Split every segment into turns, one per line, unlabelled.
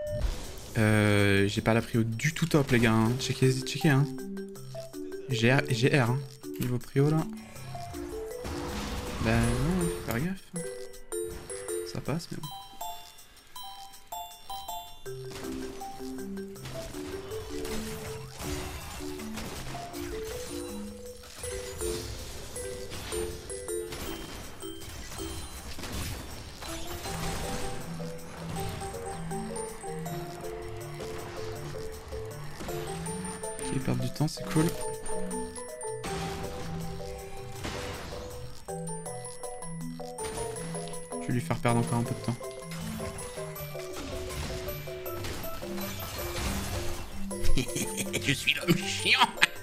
J'ai pas la prio du tout top, les gars. Hein. Checkez, hein. J'ai R, hein. Niveau prio, là. Bah non, faut faire gaffe. Ça passe, mais bon. Ok, perdre du temps, c'est cool. Je vais lui faire perdre encore un peu de temps. Je suis l'homme chiant.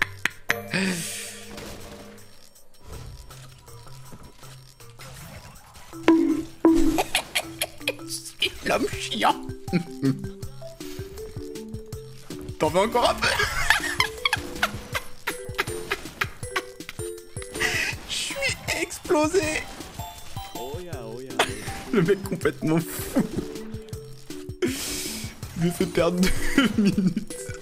Je suis l'homme chiant. T'en veux encore un peu? Je suis explosé. Le mec complètement fou. Il me fait perdre 2 minutes.